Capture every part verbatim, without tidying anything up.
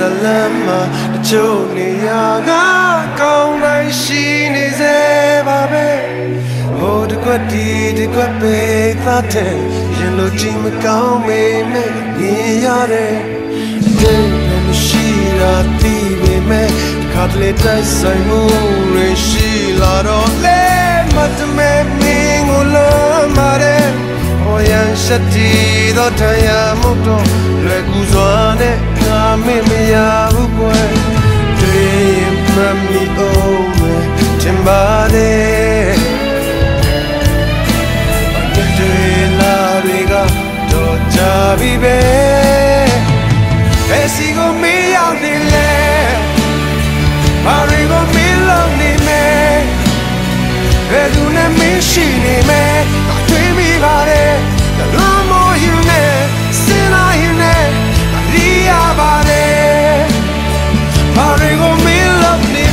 Uzalama the Choniaga Kaunai Shini Zebabe Oh the Quati the Quape Tate Yellow Jim Kaume me Yare Day Shira Tibi me Catleta Simon Shila Le Matame Mingula Mare Oyan Shati the Tayamoto Leguzane Kamimia Ukwe Dream Mami Ome Timbade Dela Riga Doja Vive Esigo mi audile Marigo mi lonely Edune mi shini me Atui mi vare L'uomo yune Sina yune Ria vare Marigo mi lonely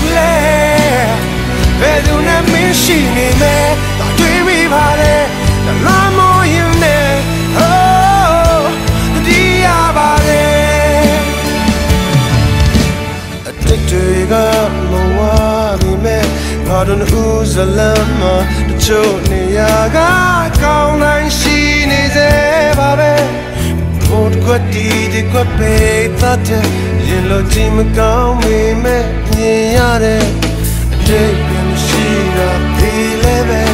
Edune mi shini me Atui mi vare L'uomo yune Oh Ria vare Addicted Moabi me Pardon Uzalama the Choniaga Kaunai Shini Zebabe Port Quati the Quape Tate Yellow Jim Kaumi me Yare Dagan Shira Pileve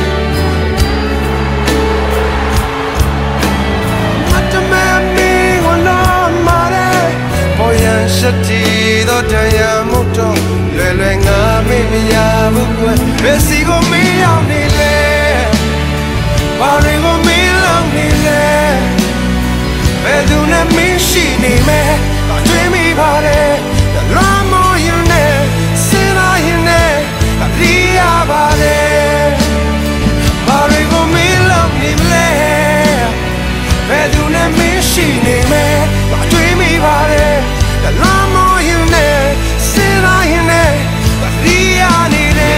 Matamami Wala Mare Boyan Shati the Tayamoto Lelenga Mimia Bukwe Besigo mi aunile Marigo mi lonile Edune mi shini me Atui mi vare L'uomo yune Sina yune Ria vare Marigo mi lonile Edune mi shini me Atui mi vare L'uomo yune Sina yune Ria nire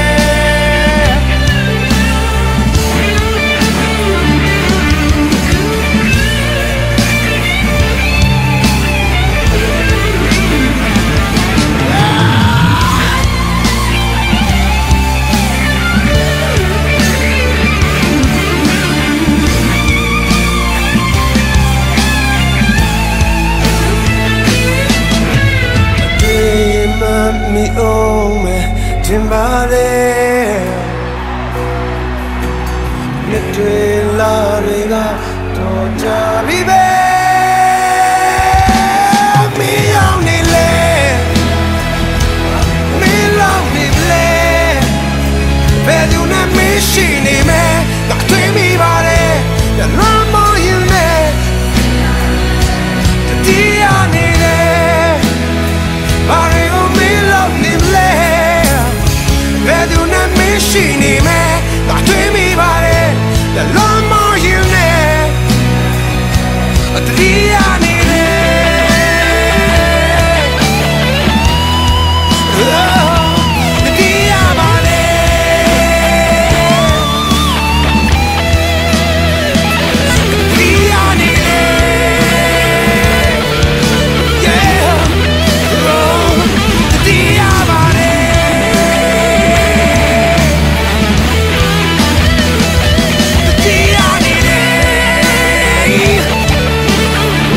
Mi ome timbare Nete la riga Doja vive Mi aunile Mi lonile Vedi una mi shini me Da tui mi vare L'uomo yune Ti anile Marigo mi lonile Vedi una mi shini me Da tui mi vare L'uomo yune Ti anile Ti amare Ti anile Yeah Ti amare Ti anile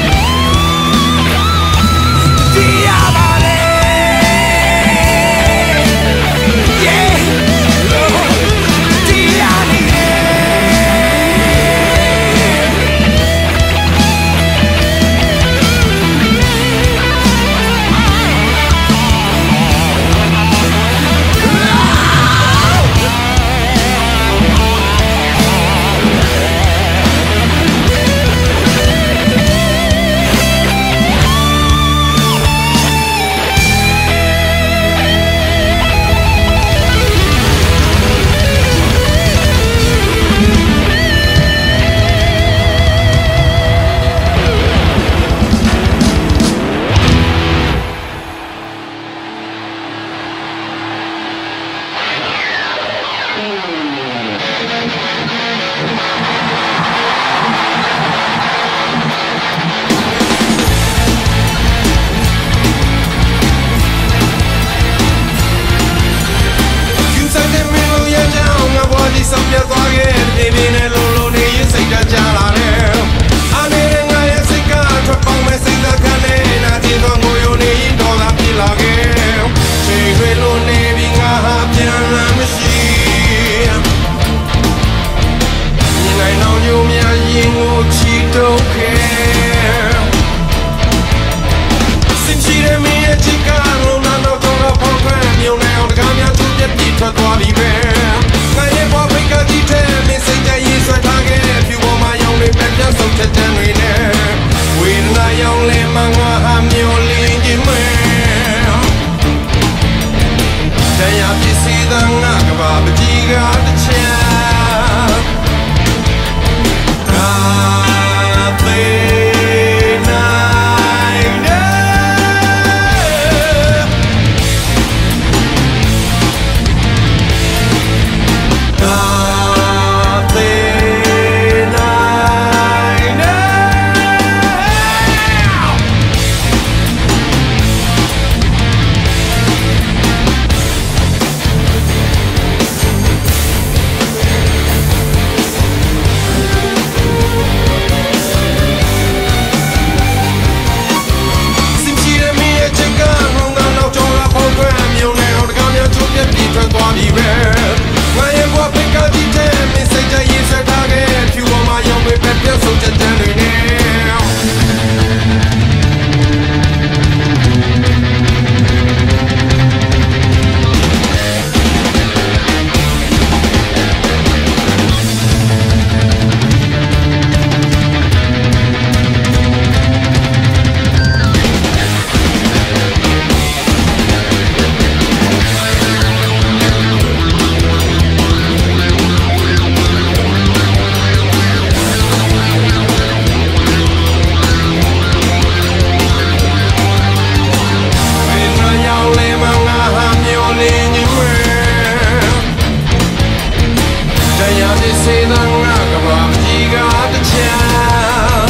တရားဒီစေတငါကဘာကြီးကတချမ်း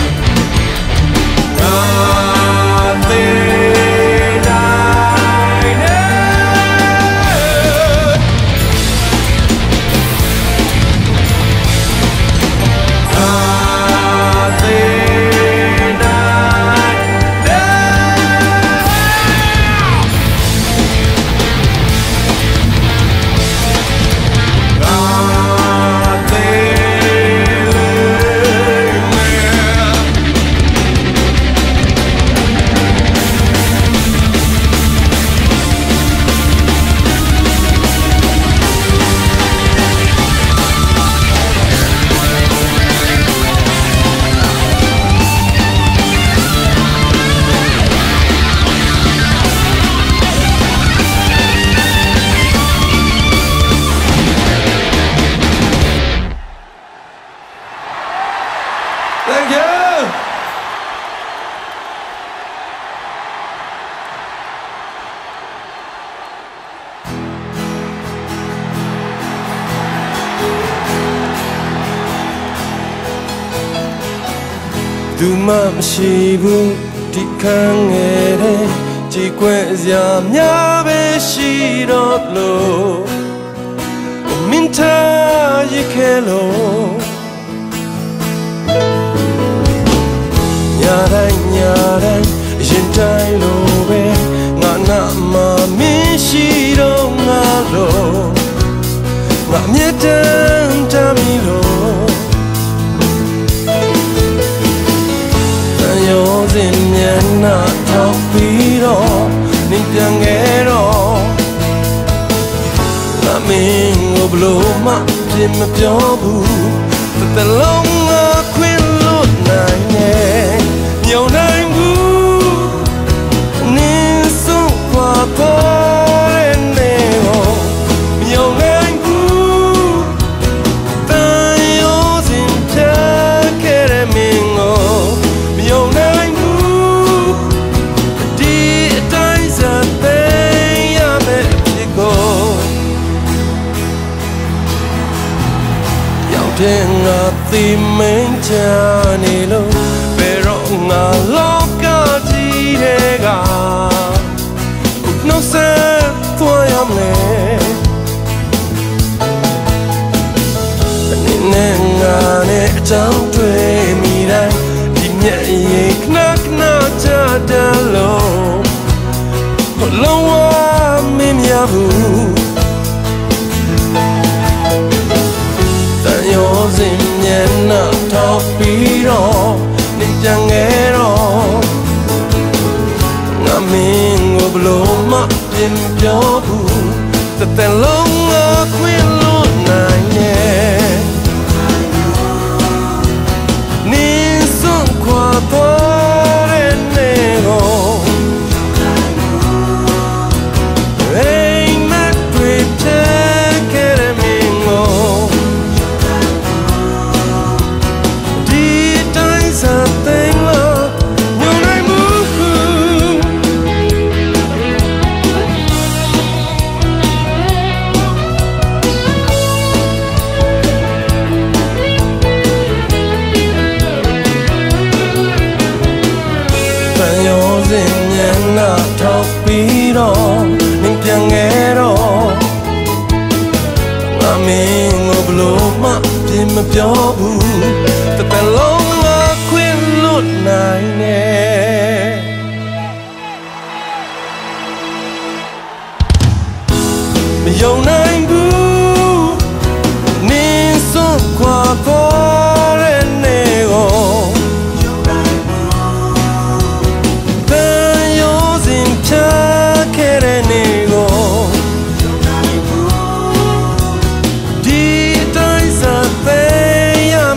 ငါသေးတိုင်းနဲ့ငါသေးတိုင်းThank you. Tu maမရှိဘူးဒီခံငယ်တဲ့ကြည်ကွယ်စရာများပဲရှိတော့လို့မင်းထားရခဲလို့ညာတိုင်းညာတိုင်းရင်တိုင်းလိုပဲငါနာမမင်းရှိတော့ငါလို့ငါမြတ်တမ်းတမ်းမီလို့တန်ရောစင်မျက်နှာထောက်ပြီးတော့နေပြန်ခဲ့တော့ငါမင်းကိုဘလို့မှပြင်မပြောဘူးတလုံးငါခွင့်လို့နိုင်ရဲ့မြုံနိုင်ဘူးနင်းစွန့်ခွာပေါ်တဲ့နေကိုမြုံနိုင်ဘူးတန်ရောစင်ဖြတ်ခဲ့တဲ့မင်းကိုမြုံနိုင်ဘူးဒီအတိုင်းစသိရမယ့်အဖြစ်ကိုရောက်တဲ့ငါသိမင်းချနေလို့ငါလောကကြီးတဲ့ကနှုတ်ဆက်သွားရမယ်အနေနဲ့ငါနဲ့အကြောင်းတွေ့မိတိုင်းဒီမျက်ရည်ခဏခဏချတယ်လို့ဘလုံးဝမင်းများဘူးတန်ရောစင်မျက်နှာထောက်ပြီးတော့ပြန်ခဲ့တော့ငါမင်းကိုဘလို့မှပြင်ပြောဘူးတစ်သက်လုံးငါခွင့်လို့နိုင်ရဲ့နင်းစွန့်ခွာသွားတဲ့နေကိုအိမ်မက်တွေဖြတ်ခဲ့တဲ့မင်းကိုဒီတိုင်းစတဲ့ထောက်ပြီးတော့နင်ပြန်ခဲ့တော့ငါမင်းကိုဘလို့မှပြင်မပြောဘူးတစ်သက်လုံးငါခွင့်လွတ်နိုင်နဲ့မယုံနိုင်ဘူးနင်စွန့်ခွာပေါ်တဲ့နေကိုဒီတိုင်းစသိရ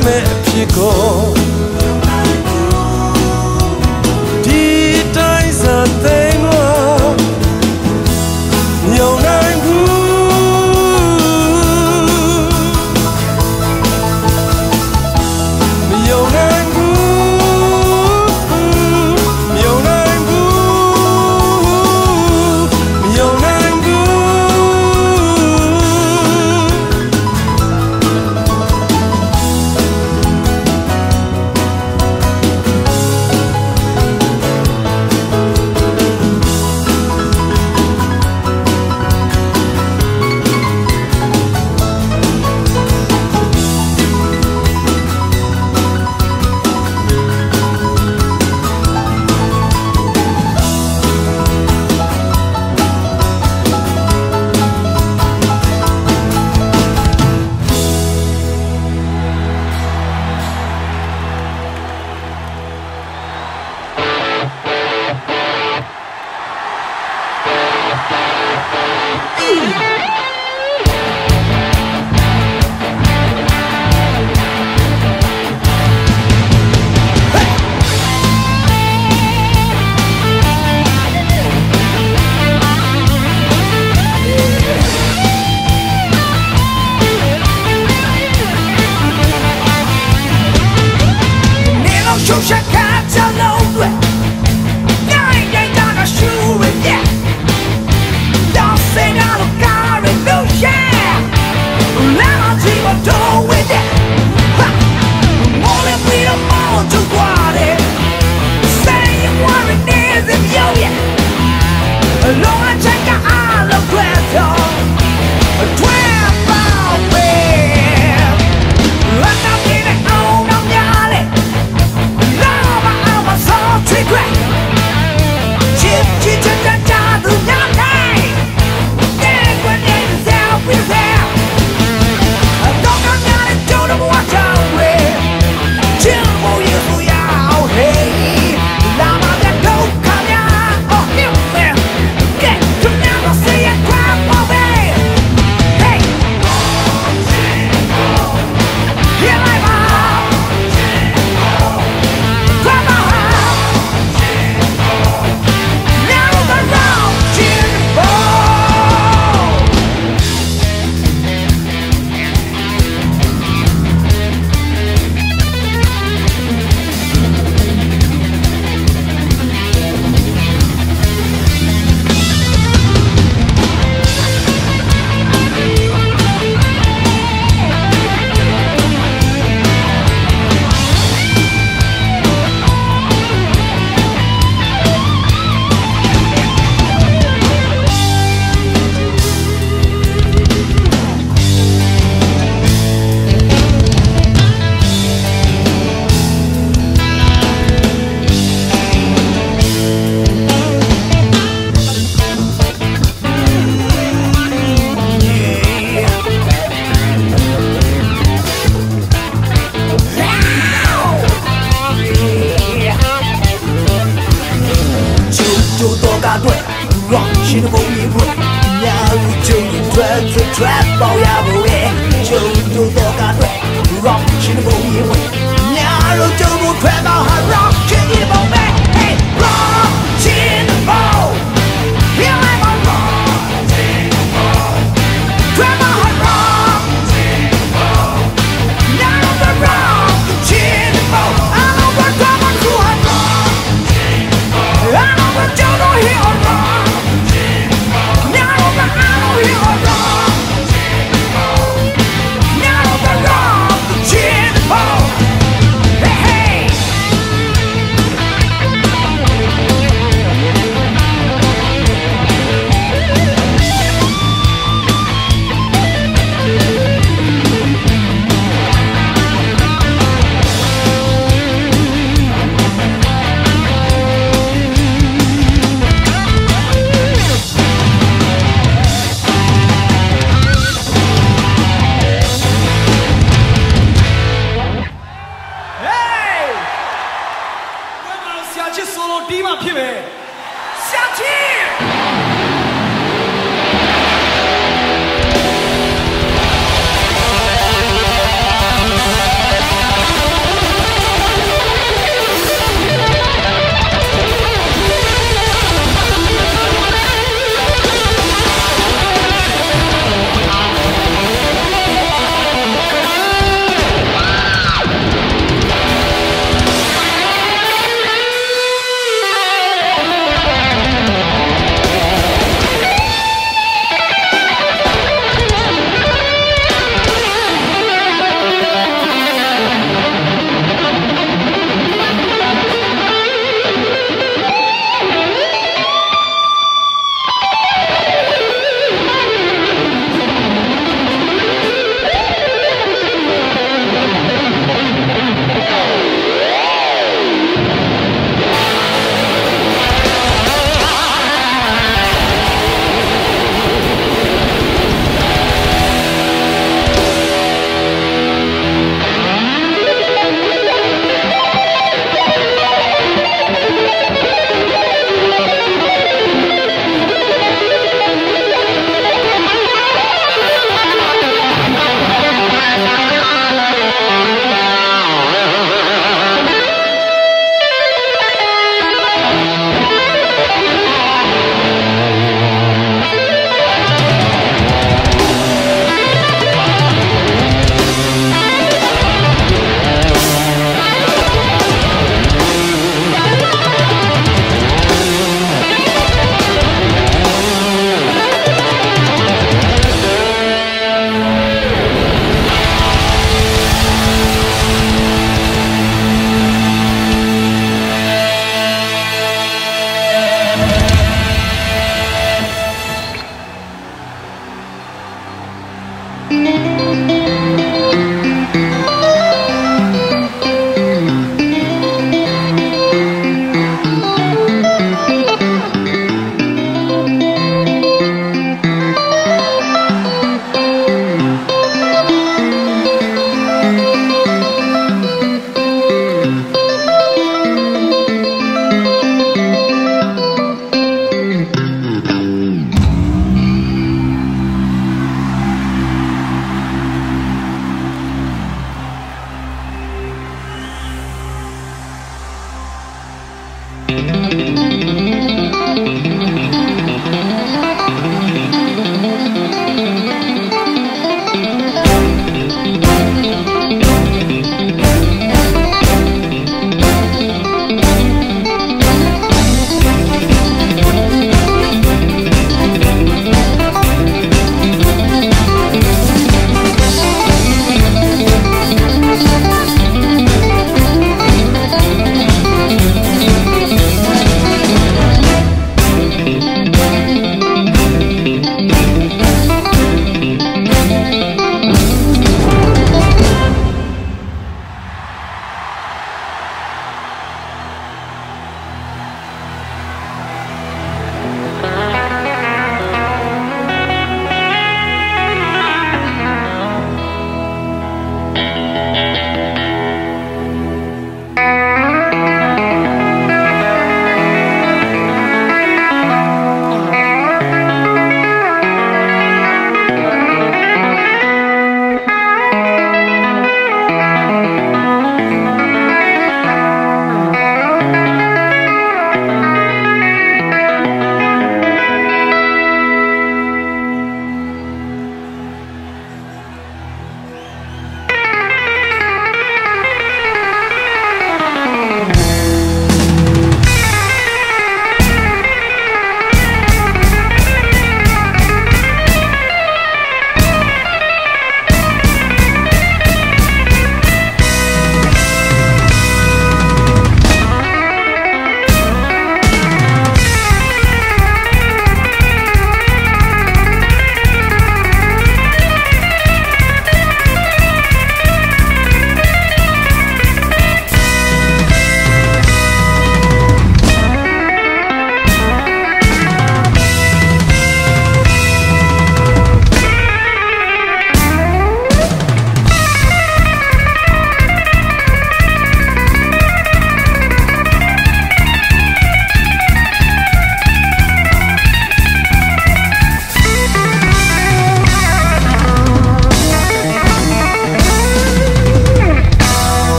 心的风一会，假如就转转转爆呀不为，就就多干对，让心的风一会，假如就不快到还让心的风呗，嘿，让心的风，别来吧让心的风，快到还让心的风，假如不让心的风，I know we're coming to a wrong心的风，I know we're just not here wrong心的风，假如不 I know here wrong心的风，假如不让心的风。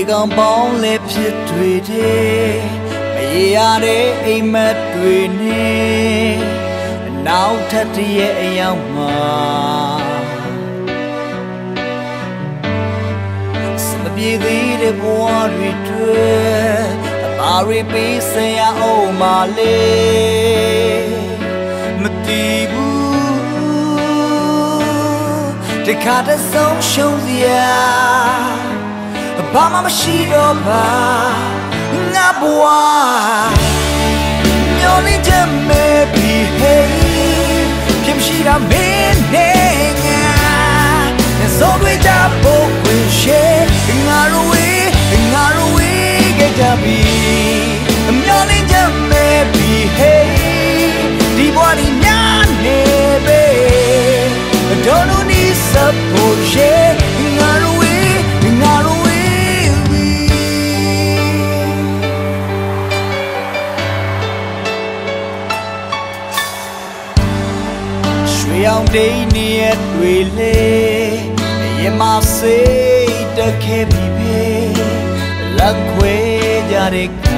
ကောင်ပေါင်းလေးဖြစ်တွေတဲ့မရေရတဲ့အိမ်မက်တွေနဲ့နောက်ထပ်တည်းရဲ့အရောက်မှာစမပြေသေးတဲ့ဘဝတွေတွေ့အပါရီပေးစရာအောင်မလေးမတီးဘူးတခါတည်းဆုံးရှုံးစရာဘာမှမရှိတော့ပါငါဘဝမျောလင်းချက်မဲ့ပြီးဟေးဖြစ်မရှိတာမင်းနဲ့ငါစောတွေကြဖို့ဝင်ရှေးငါတို့ဝေးငါတို့ဝေးကြကြပြီမျောလင်းချက်မဲ့ပြီးဟေးဒီဘဝဒီညာနေပဲdon't need support yeahငါတို့ဝေးငါတို့ရောင်တိန်နေရတွေလေရင်မစိတ်တခဲပြီပဲလက်ခွဲကြတဲ့က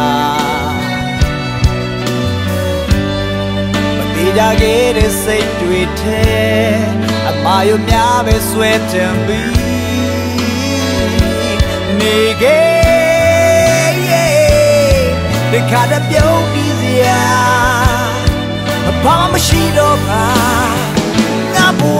မတေးကြခဲ့တဲ့စိတ်တွေထဲအမာယုံများပဲဆွဲတံပြီးနေခဲ့ဒီခါတပြုံးပြီးစရာဘာမှမရှိတော့ပါငါဘဝ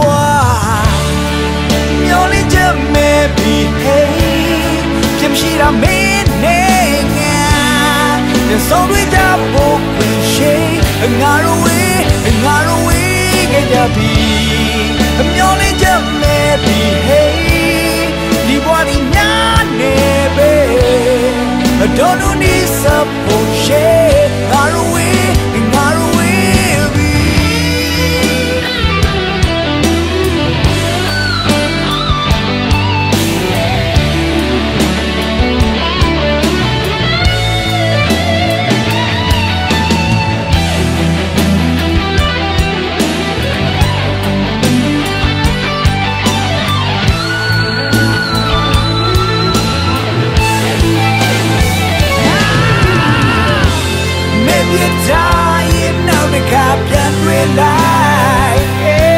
မျောလင်းချက်မဲ့ပြီးဟေးဖြစ်မရှိတာမင်းနဲ့ငါဒီဆုံးတွေကြဖို့ဝင်ရှိငါတို့ဝေးငါတို့ဝေးကြကြပြီမျောလင်းချက်မဲ့ပြီးဟေးဒီဘဝဒီညာနေပဲ don't need support share ငါတို့ဝေးငါတို့ပြန်တွေ့လိုက်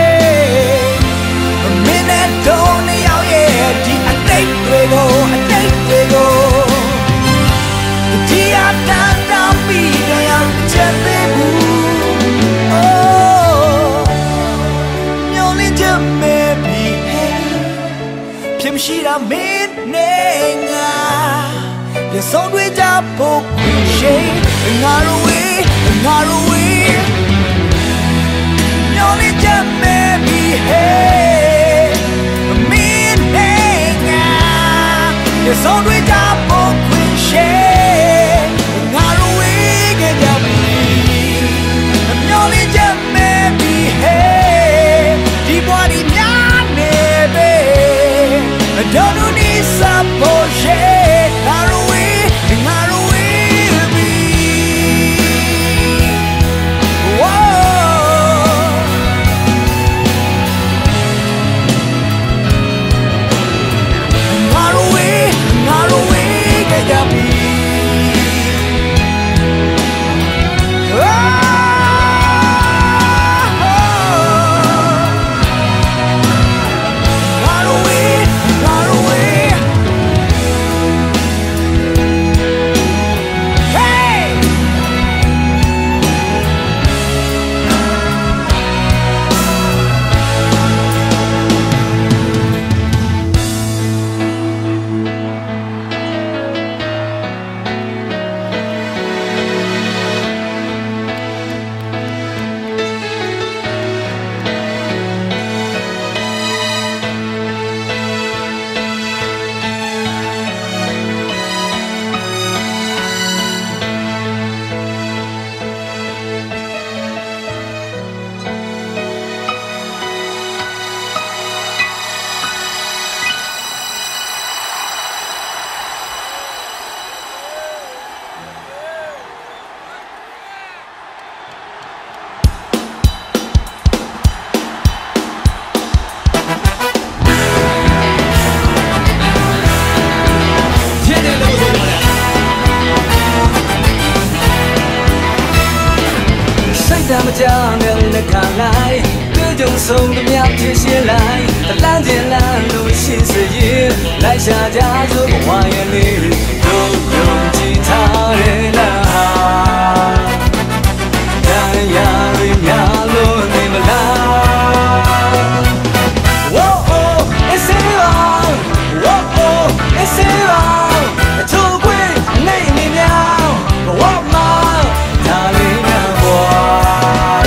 မင်းနဲ့တော့နေရောက်ရဲ့ဒီအတိတ်တွေကိုအတိတ်တွေကိုဒီအတန်းတောင်ပြီးတော့ရောက်ချက်သေးဘူး Oh မျောလင်းချက်မဲ့ပြီးဖြစ်မရှိတာမင်းနဲ့ငါပြန်ဆုံးတွေ့ကြဖို့ရှိငါတို့ဝေးငါတို့ဝေးonly just maybe hey me and it's all we got for share ngaro we get ya me only just maybe hey di body nya ne be don't need support share ngaro we ngaro we be 家面的看来，各种送的苗贴写来，蓝天蓝路心碎意，来下家族花园里，都用吉他的呐喊，但呀为苗路你们来。哦哦，一世王，哦哦，一世王，出轨你明了，我嘛他里面我。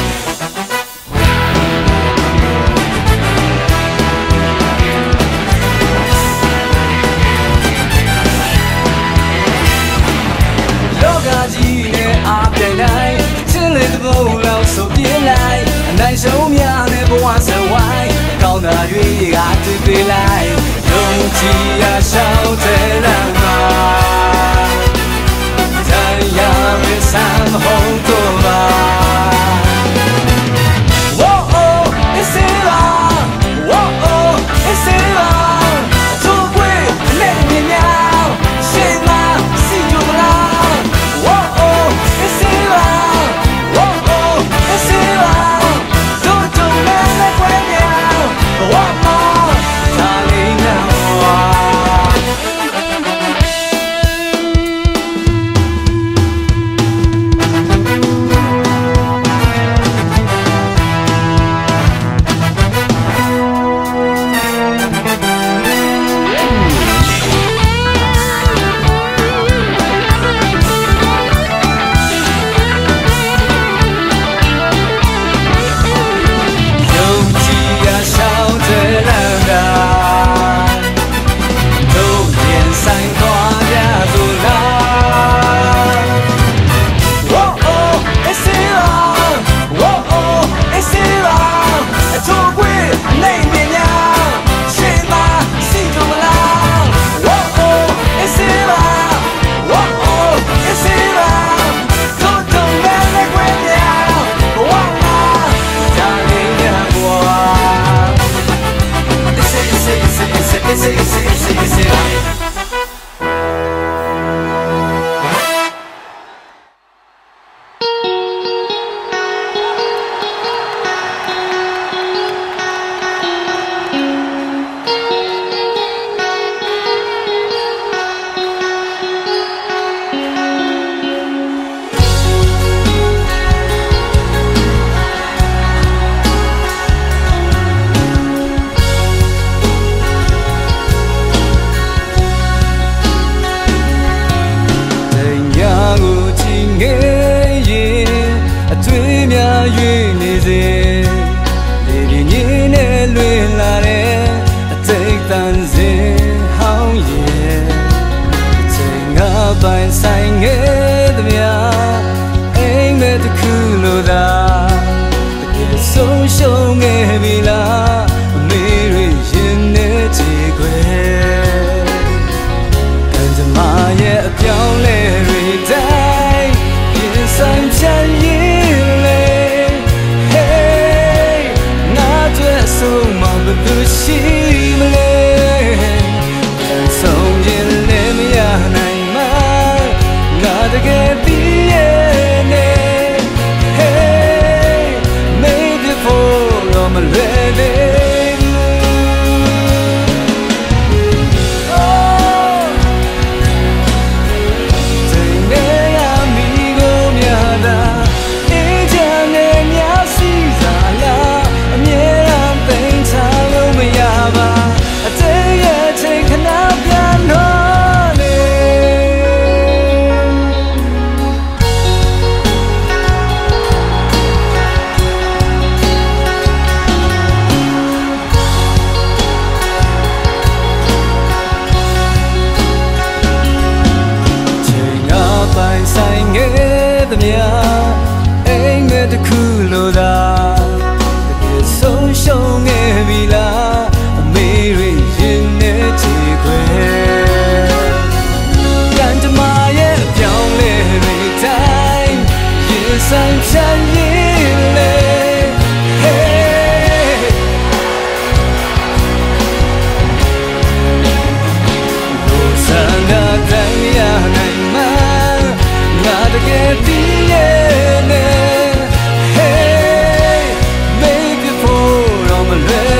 老家几年阿变来，真累的不老手别来，难受命的不往身外。高那云啊对对来，勇气啊少在浪漫，太阳的山红多吧。哦哦，一世王，哦哦，一世王，出轨累绵绵，谁嘛谁就不浪。哦哦，一世王，哦哦，一世王，都都没来怪鸟。我嘛，他里面我。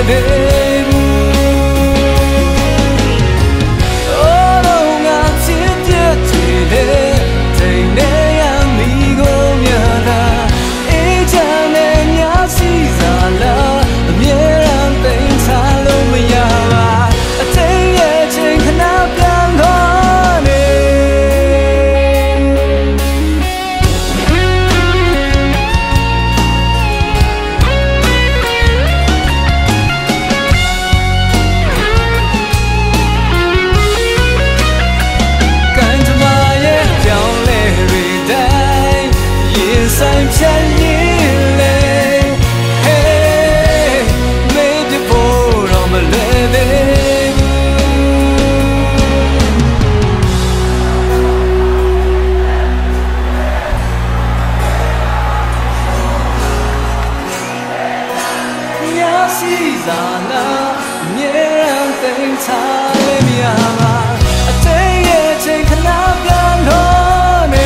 သေးဘူးအော်တော့ငါချစ်ပြတ်ချီလေထိန်နေရမိကိုမြတာအေးချမ်းနဲ့ညစီစားလားအမြဲတမ်းသိမ်းထားလို့မရပါအထိန်ရဲ့ချိန်ခဏပြန်သွားနေဆိုင်ဖြတ်ရည်လေဟေးမေးပြဖို့တော့မလွယ်သေးဘူးညာစီစားလားမြေရန်သိမ်းထားလို့မရပါအတိတ်ရဲ့ချိန်ခဏပြန်တော့နေ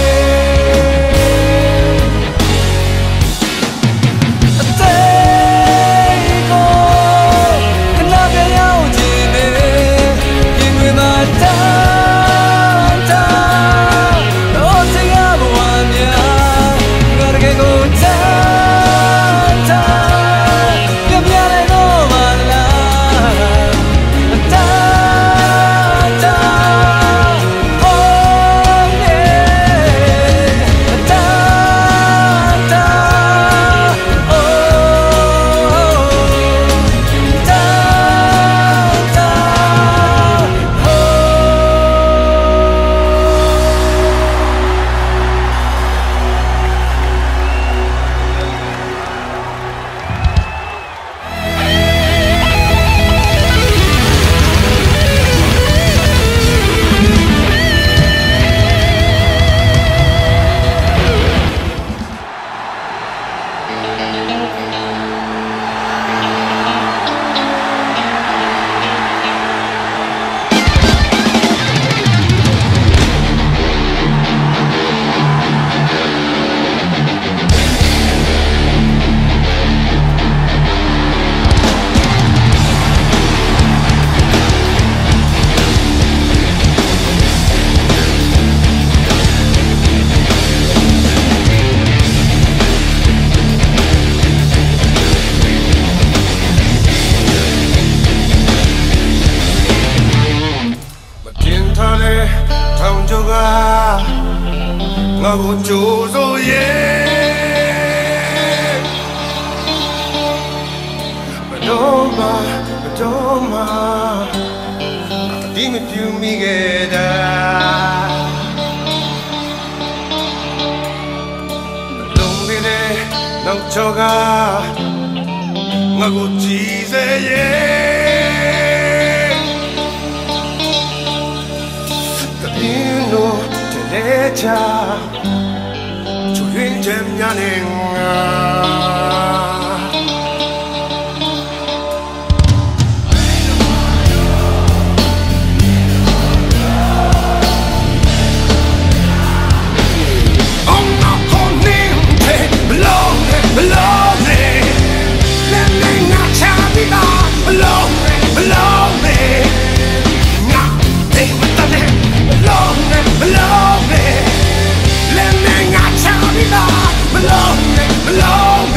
ငါကိုကြိုးစိုးရဲ့မတော်မမတော်မဒီမပြူမိခဲ့တာလုံးလေးနဲ့နောက်ချောကငါကိုကြည်စေရဲ့တပြင်းလို့တဲ့ချာချွေးချမ်းများနေငါAlone, alone.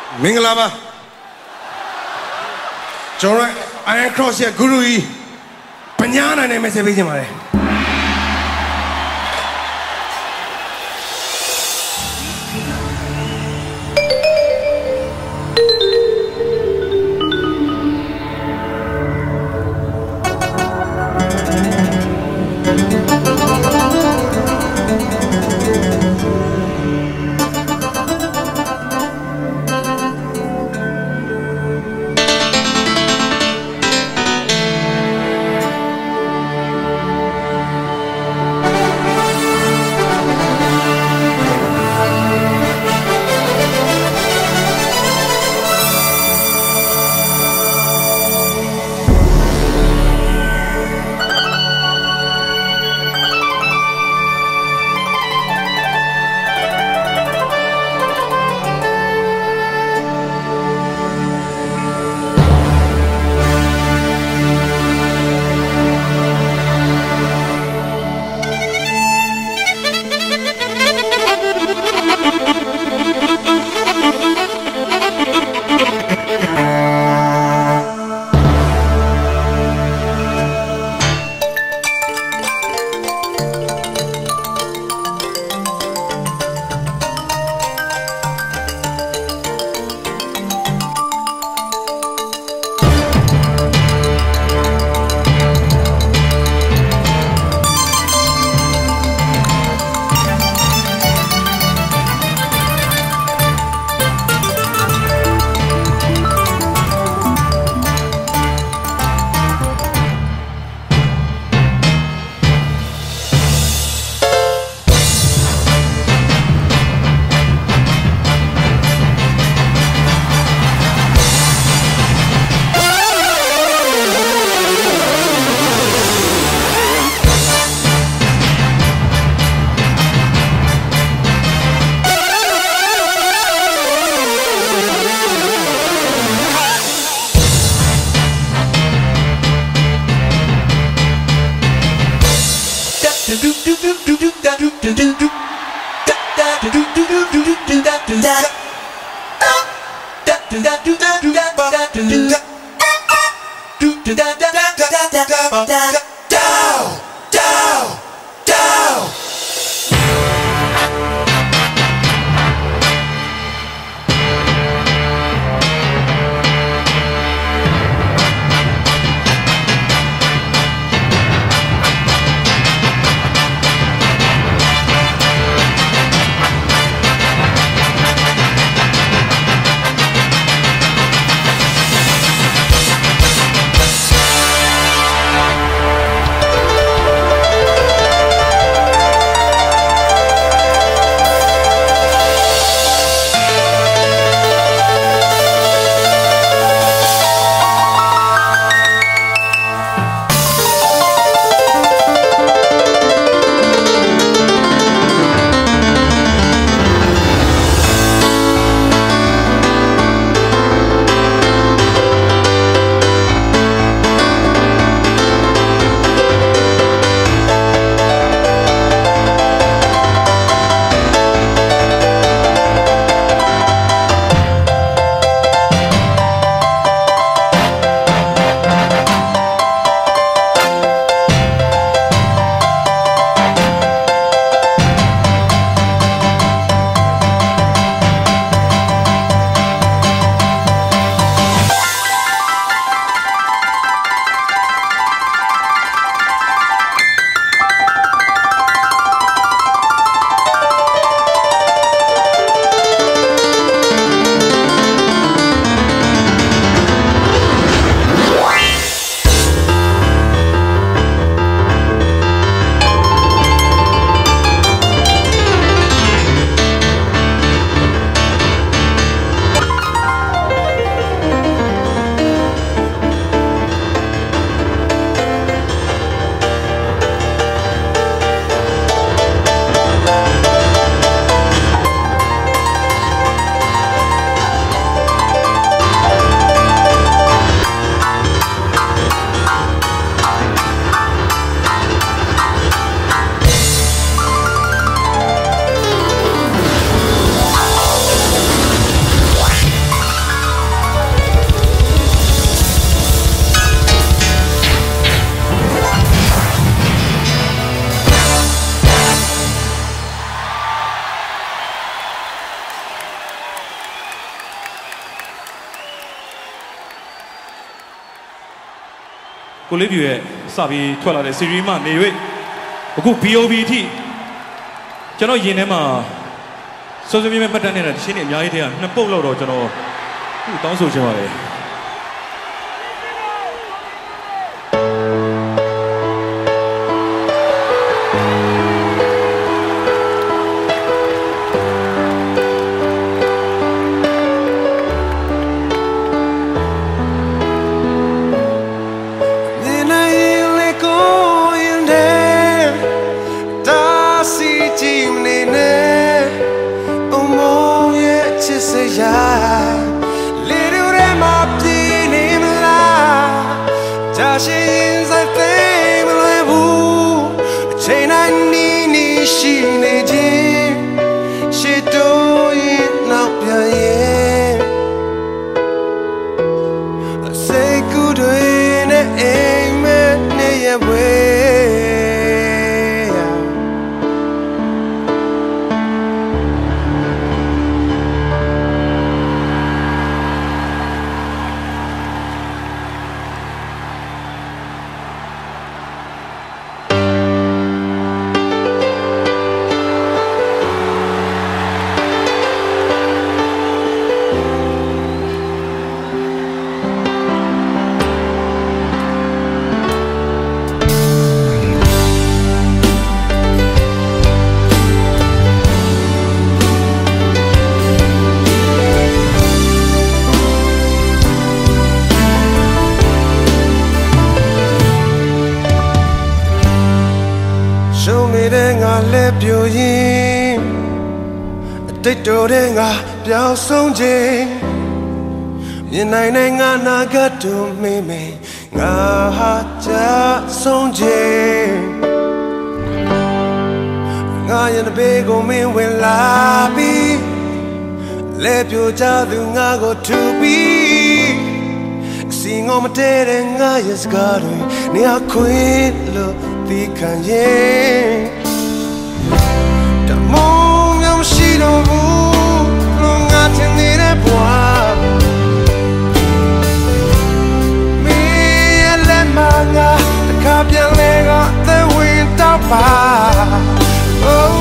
မင်္ဂလာပါကျွန်တော် Iron Cross ရဲ့ဂုရုကြီးပညာနာနဲ့မဆက်ပေးချင်ပါတယ် Bye. ကိုလေးပြူရဲ့စပြီးထွက်လာတဲ့ series မှနေ၍အခု B O B အထိကျွန်တော်ယင်ထဲမှာစောစောမြဲမြဲပတ်တန်းနေတာတရှင်းနေအများကြီးတည်းကနှစ်ပုတ်လောက်တော့ကျွန်တော်ခုတောင်းဆိုချင်ပါတယ်တိတ်တော်တဲ့ငါပြောင်းဆုံးခြင်းမြင်နိုင်တဲ့ငါနာဂတ်တို့မေးမေးငါဟာကြဆုံးခြင်းငါရဲ့ဘေးကိုမင်းဝင်လာပြီးလဲပြိုကြသူငါကိုထူပြီးစီငေါမတဲတဲ့ငါရဲ့စကားတွေနေရာခွေလို့သိခံရင်တမောင်မျိုးရှိတော့ဘူးလုံးငါထင်နေတဲ့ဘဝမင်းရဲ့လက်မငါတခါပြန်လဲကသက်ဝင်တော့ပါ Oh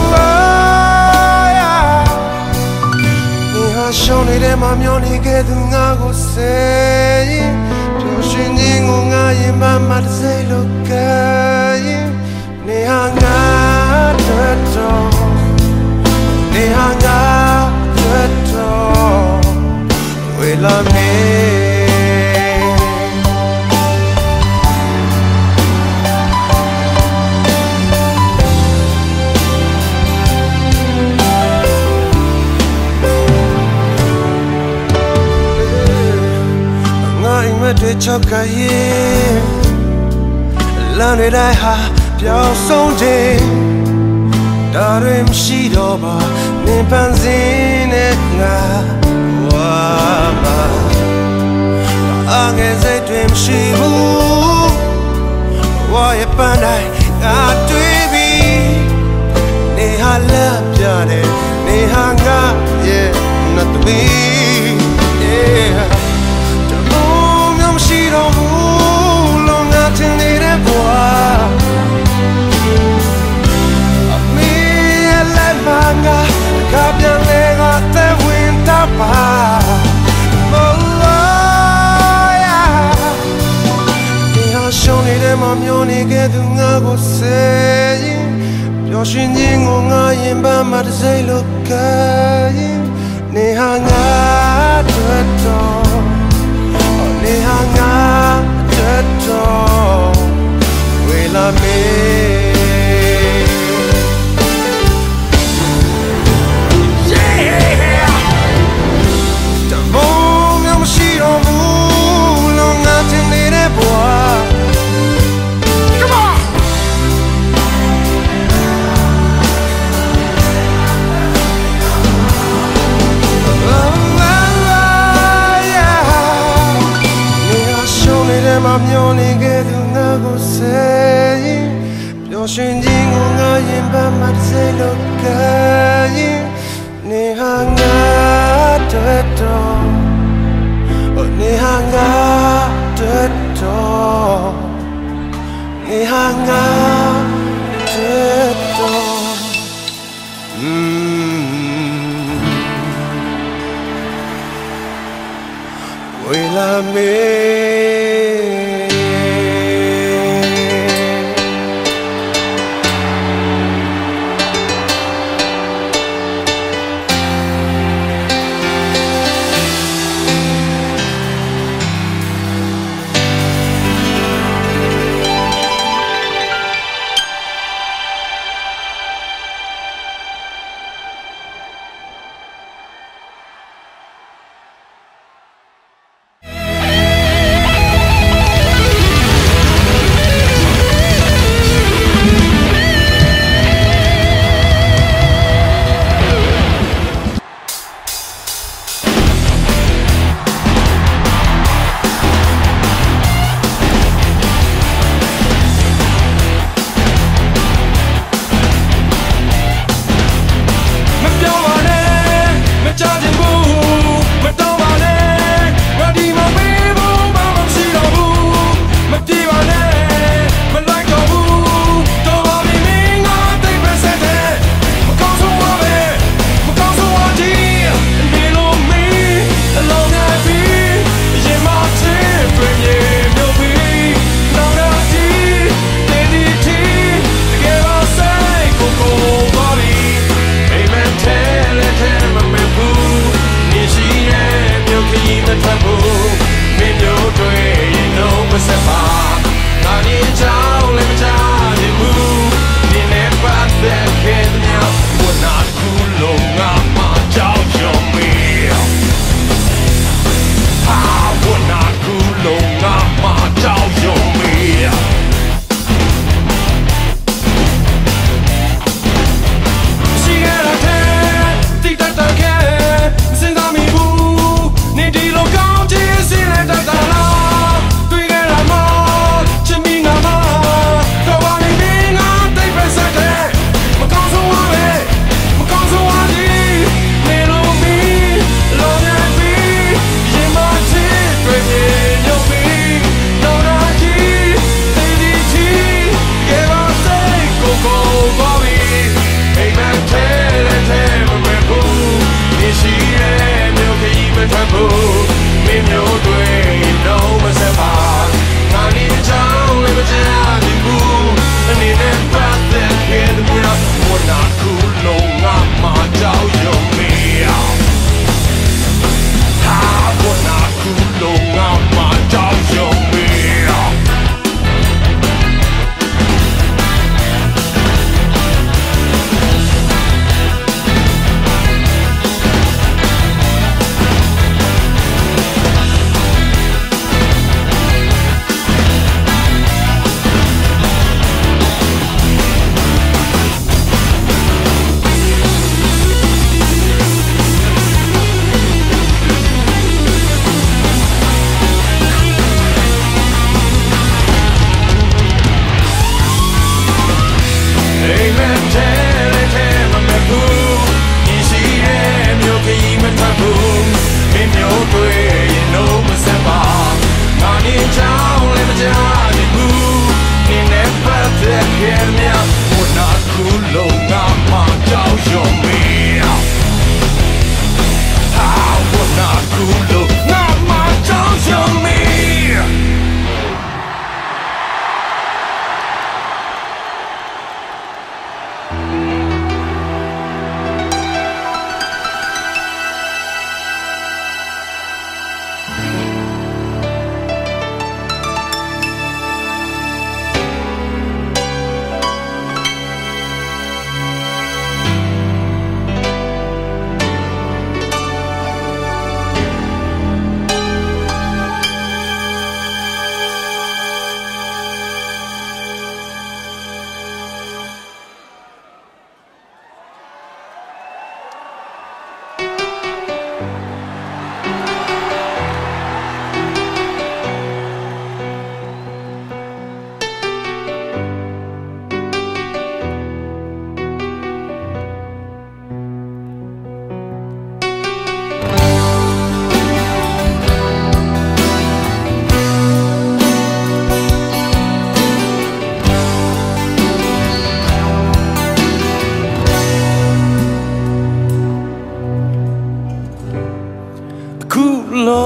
yeah 你和兄弟的妈喵你给的我个谁就是你我我也慢慢的在路改你和我的痛你和我的痛为了你对着个夜，让你来哈表送情，大人不是多吧？你半生的我，我嘛，爱个在对不是不，我也本来爱对比，你还了别的，你还我也那对比。ရှိတော့ဘူးလုံးငါထင်နေတဲ့ဘဝအမေရဲ့လက်မငါကပြန်လဲကသက်ဝင်တော့ပါ Oh yeah ဒီဟာရှုံးနေတဲ့မမျိုးနေခဲ့သူငါကိုစေရင်ပျော်ရွှင်ခြင်းကိုငါရင်ပန်းမှာတစ်စိတ်လိုကရင်နေဟာငါတွေ့တော့你和我的痛，为了你。当梦要么是让不能安静你的波。Come on。妈喵你给的我个谁表现进我我眼巴马的在路可以你和我的痛你和我的痛为ဟာငါတဲ့တော့อืมဝေလာမေ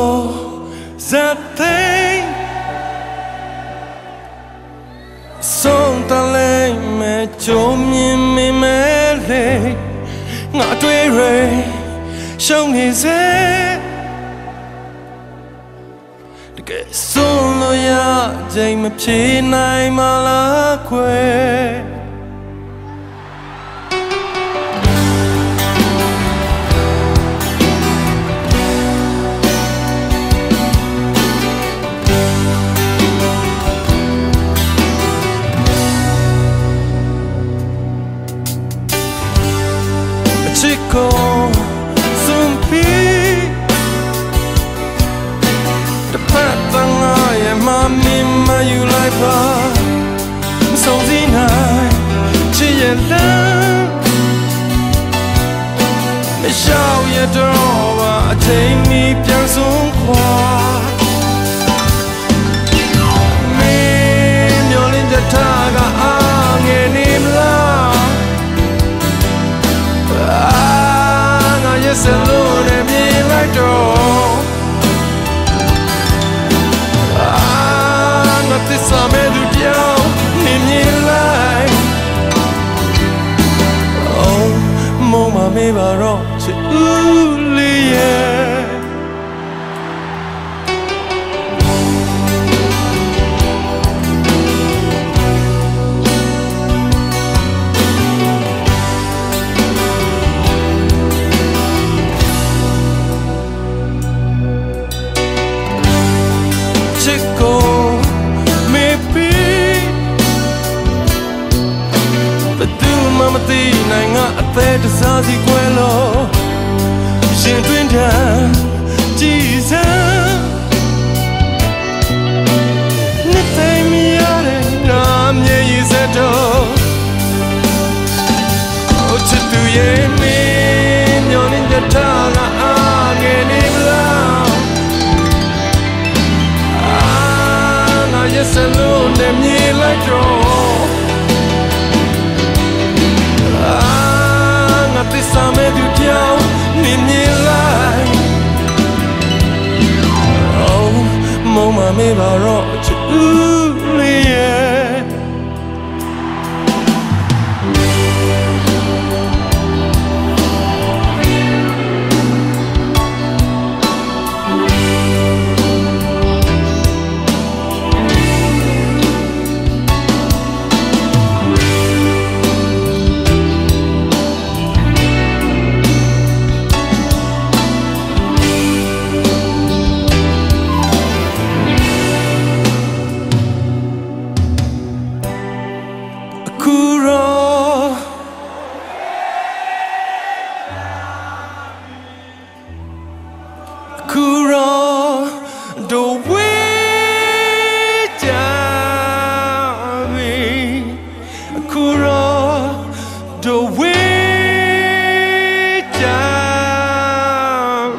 that thing song ta lay me chôm nhìn me me lay ngã tuổi rồi sông nghề dễ cái solo ya dây me chi này mà lá quê Chico Sumpi The path I am Mami ma you like ba Song zi nai Chi ye lan Me shao ye draw ba Take me pian sung kwa Me myo lin ja ta ga a nge nim la Yes, alone and me like door. I'm not this summer to down in your life. Oh, Mama, maybe I wrote to Julia. Chico, maybe, but do Mama Tina, I bet the Sazi Quello, Gentrinda, Jesus, nothing me out and I'm yeah, you said, oh, to do ye mean, you're in the town, I'm getting loud. Yes, alone, them ye like draw. Ah, not this summer to down, nim ye like. Oh, Mama, maybe I wrote to Julia. Kuro, the way down, Kuro, the way down.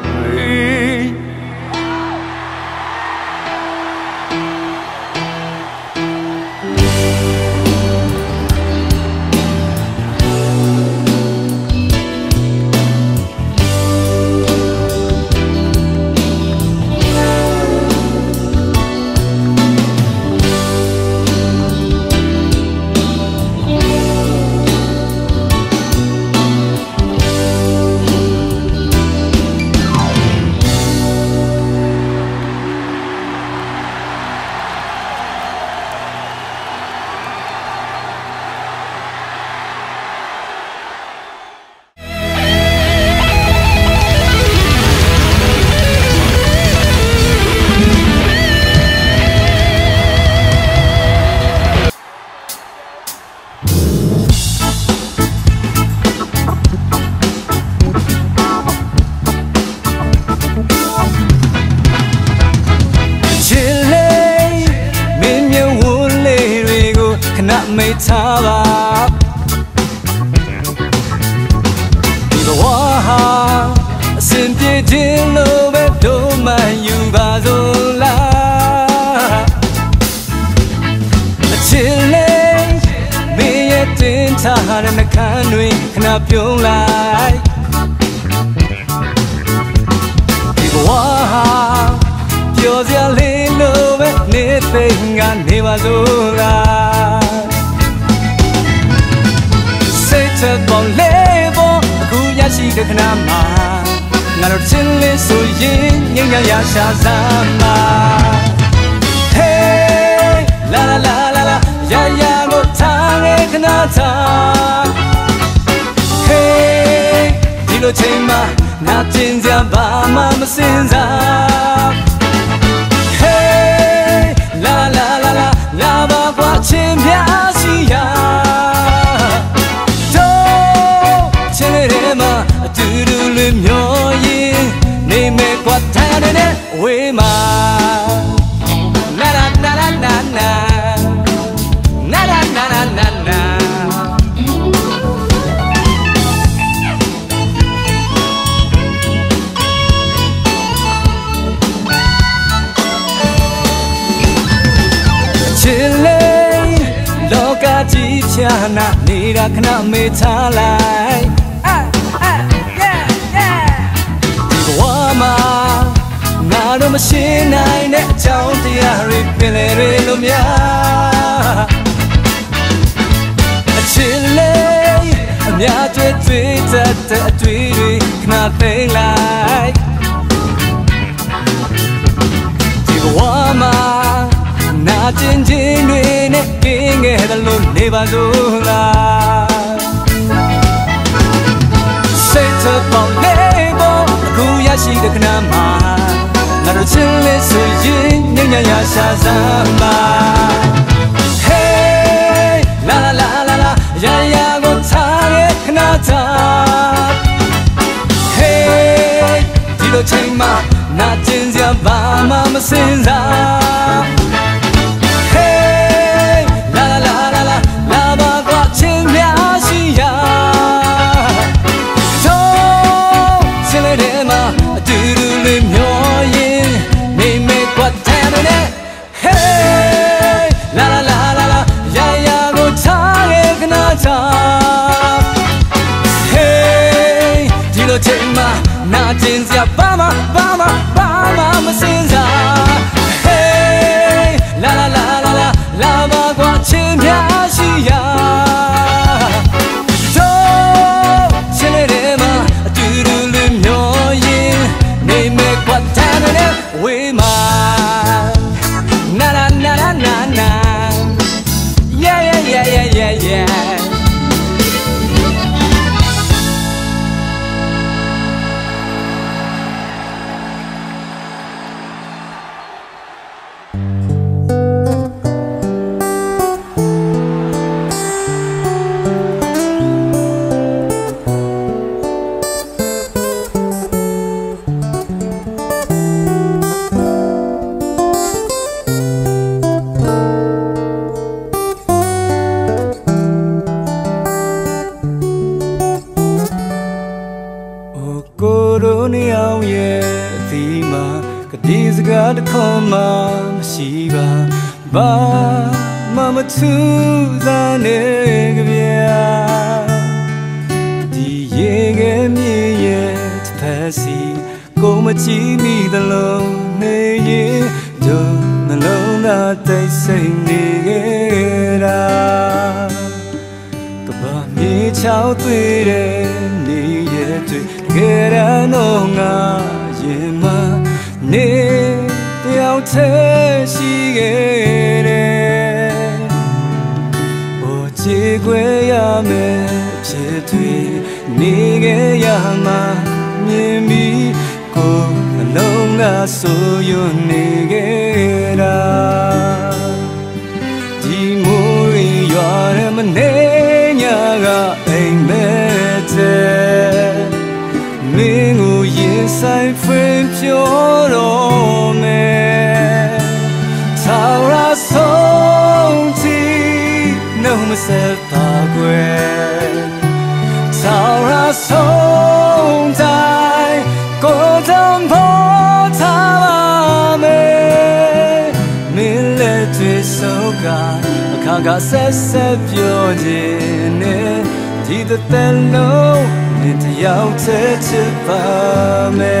Made Tava Ibawa Simple Dillo Bedoma Yubazola Chile Me Yetin Tahar and the Kanui Knapulai Ibawa nga neva zola say to bon levo aku ya shi de khana ma nga ro chin le so yin nyang ya ya sha sa ma hey la la la la la ya ya go tang e khana ta hey di lo chain ma na chin sia ba ma ma sin sa la la la la la ba kwa chin pya si ya do chin le de ma atu du lu myo yin nei me kwa ta ya de we ma la la la la la la la la la la la la ji pya na ni ra khana me tha lai ah ah yeah yeah di bwa ma na do ma shin nai ne a chaung tia ri pin le ri lo mya a chin le a mya twe twe tat tat a twi ri khana thing lai di bwa ma na chin chin ri ne king e da lo ne ba zo la say to bon le bo aku ya shi de khana ma na ro chin le so yin nyang ya ya sha sa ma hey la la la la la ya ya go ta e khana ta hey di lo chain ma na chin sia ba ma ma sin sa na chin sia ba ma ba ma ba ma ma sin sa hey la la la la la la ba kwa chin pya shi ya do chin le de ma atu du lu myo yin nei me kwa ta ne we ma na na na na na na yeah yeah yeah yeah yeah yeah God come ma shi ba ba ma ma tu za ne gya di ye ge mi ye ta si ko ma chi mi da lo ne ye do na lo na tai sai ni ge ra ka ba mi chao tui de ni ye tui ge ra no nga ye ma ne tao te shi ge de o chi gwe ya me phit thui ni ge ya ma myin mi ko along nga so yun ni ge ra di mo ri ywa de ma ne nya ga ain me te ming u yin sai phuen pyo ro me sao ra song ti no ma se pa gwe sao ra song dai ko dam po ta me min le twi so ga ka ga se se pyo jin ne di the tello into your touch of me.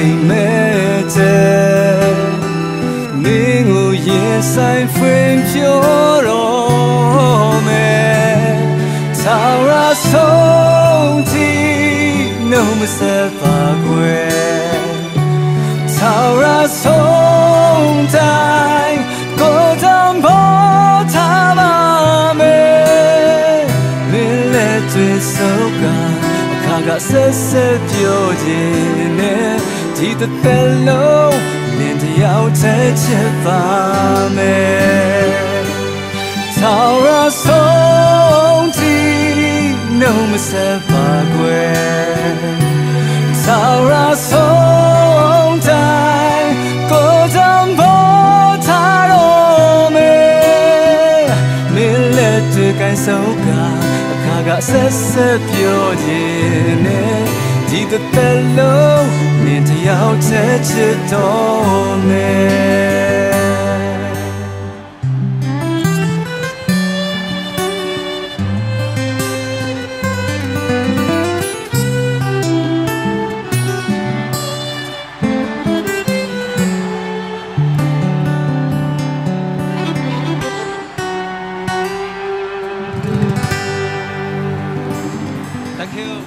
မဲ့တဲ့မင်းကိုရင်ဆိုင်ဖွင့်ပြောတော့မယ်သာရဆုံးတီနှုတ်မဆက်ပါကွယ်သာရဆုံးတိုင်းကိုယ်တမ်းပေါ်ထားပါမယ်လင်းလက်တွေစုပ်ကအခါကဆက်ဆက်ပြောခြင်းနဲ့ဒီတစ်သက်လုံးလင်းတယောက်တည်းချစ်ပါမယ်သာရဆုံးတီနှုတ်မဆက်ပါကွယ်သာရဆုံးတိုင်းကိုယ်တမ်းပေါ်ထားတော့မယ်မင်းလက်တွေကိုင်းစုပ်ကအခါကဆက်ဆက်ပြောခြင်းနဲ့ဒီတစ်သက်လုံးမင်းတယောက်တည်းချစ်တော်မယ်Thank you.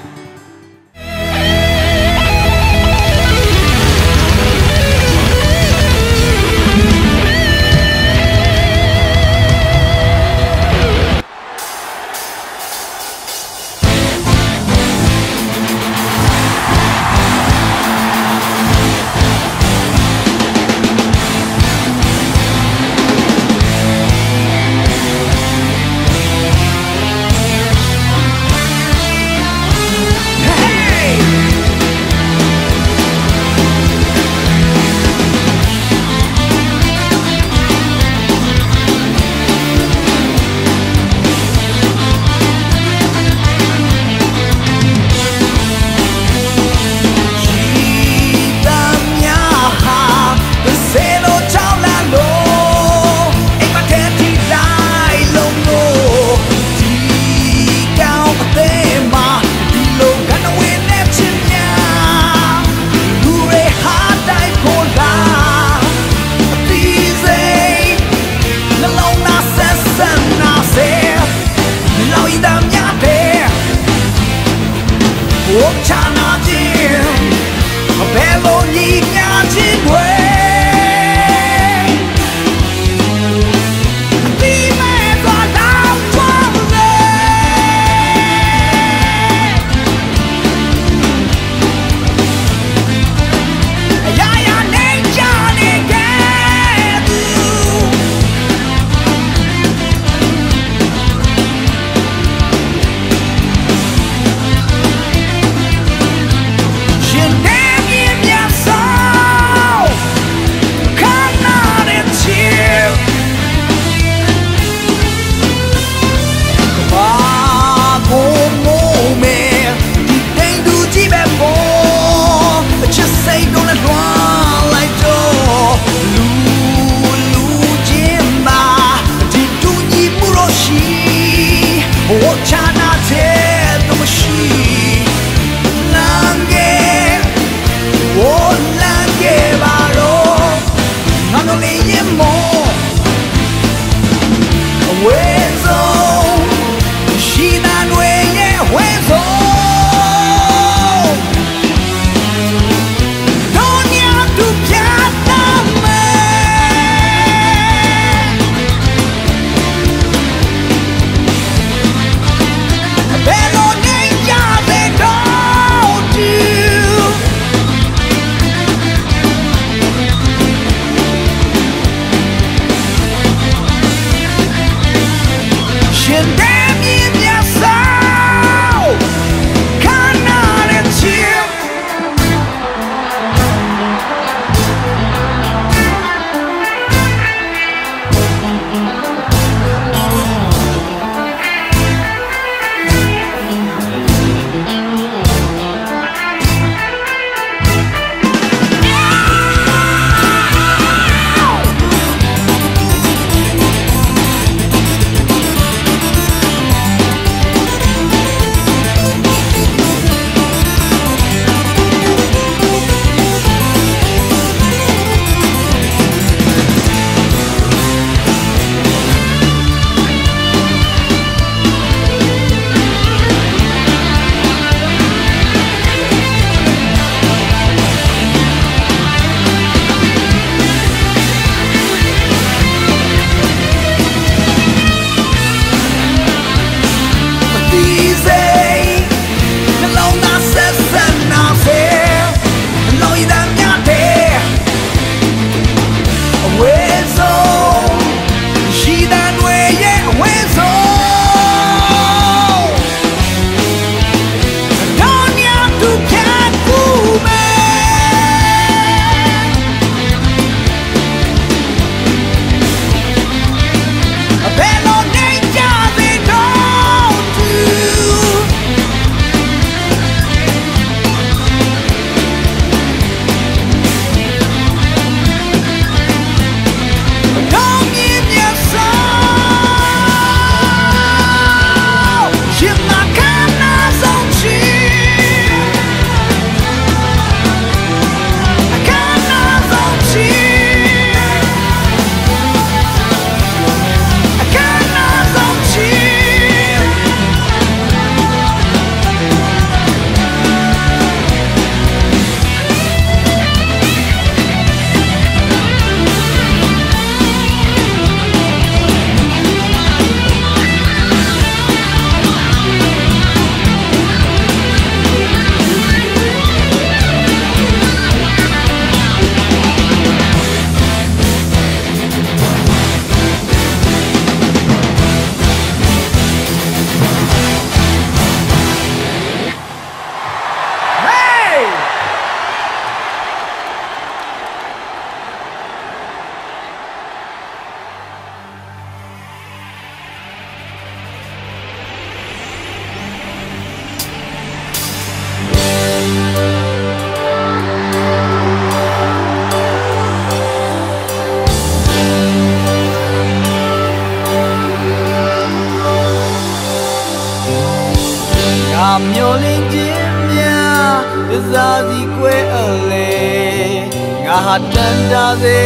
စားစီကွဲအလေငါဟာတန်တာစေ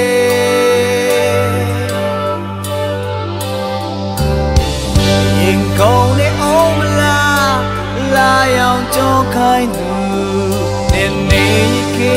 ရင်ကုန်နေအောင်မလားလာရောင်ကြောခိုင်းသူနေနေကေ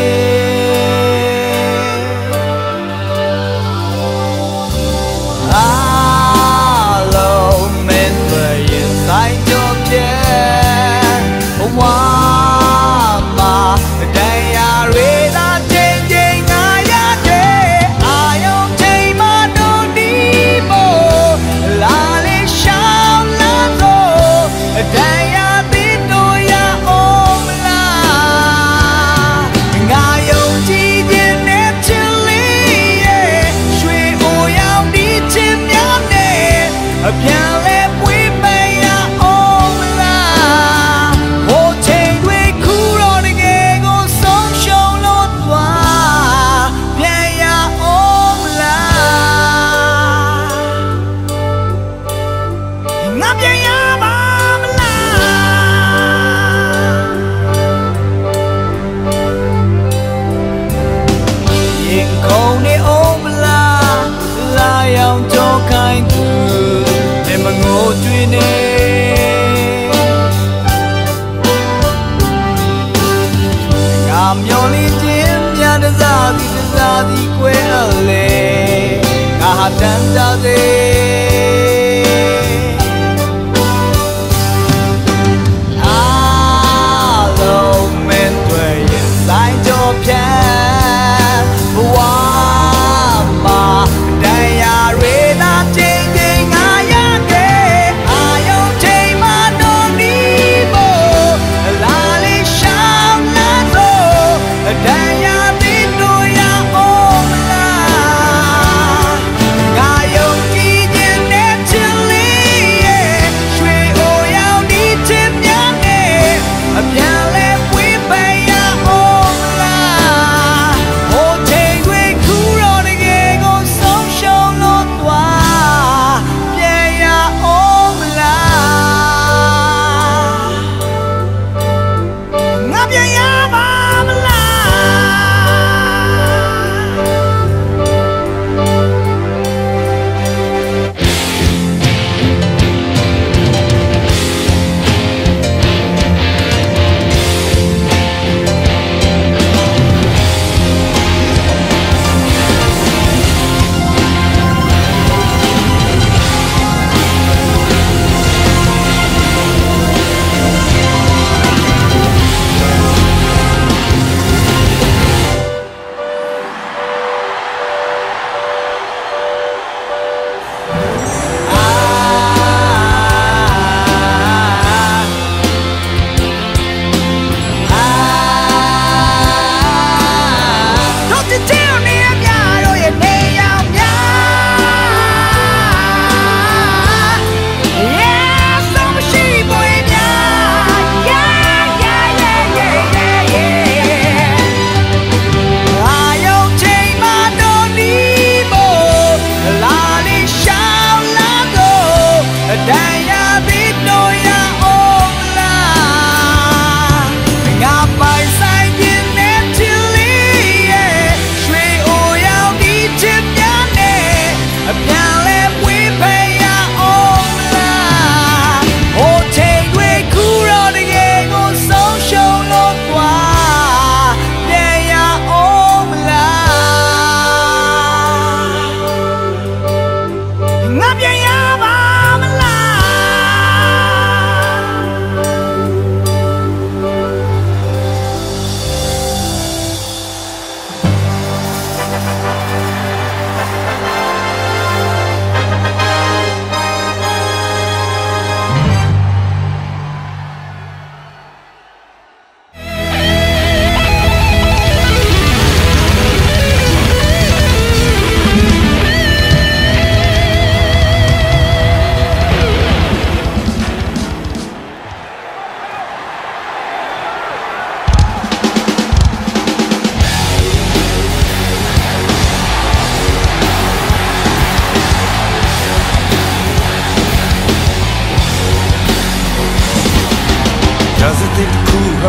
မျောလင်းခြင်းများတစားစီတစားစီကွဲအလေငါဟာတန်တာစေအားလုံးမင်းတွေရဲ့ဆိုင်ကြောဖြတ်ဘဝမှာတရားတွေသာချိန်ချိန်ငါရခဲ့အာယုံချိန်မှတော့ဒီဖို့လာလေးရှောင်းလာတော့တရားသိတို့ရအောင်လားငါယုံကြည်ခြင်းနဲ့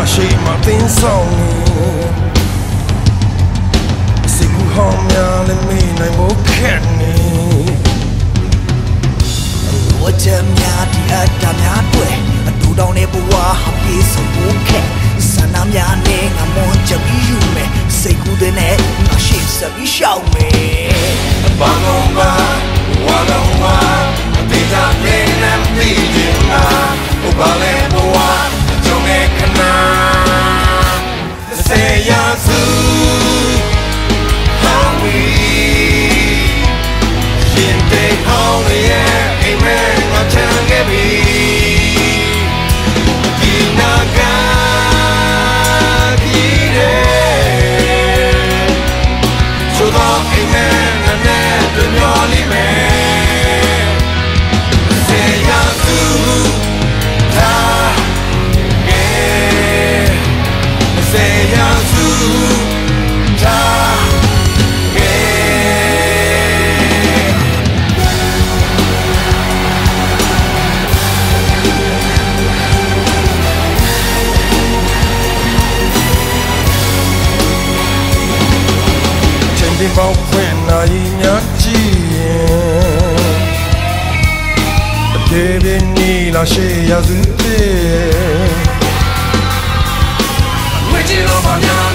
ရှိမှသင်ဆောင်နေစိတ်ကူဟောင်းများလည်းမေးနိုင်ဖို့ခက်နေဝတ်ချက်များဒီအတားများတွေ့အတူတောင်းနေဘဝဟာပြေဆုံးဖို့ခက်ဆန္ဒများနဲ့ငါမွန်ချက်ပြီးယူမယ်စိတ်ကူးတဲ့နဲ့ငါရှိစပြီးရှောက်မယ်ဘာလုံးပါဝါလုံးပါအတိတ်ကလည်းနမ်းပြီးရင်ငါဘာလဲဘဝကြုံနေခဏစေရစုဟာဝီရင်တဲ့ဟောင်းရဲ့အိမ်မဲငါချမ်းခဲ့ပြီဒီနာကကြီးတဲ့ဆိုတော့အိမ်မဲနဲ့တွေ့မျောလိမ့်မယ်စေရစုဒီပေါင်းဖွင့်နိုင်များကြည့်ရင်အပြေးပြင်းနီလာရှေ့ရစုသေးဝေချီလို့ပါများ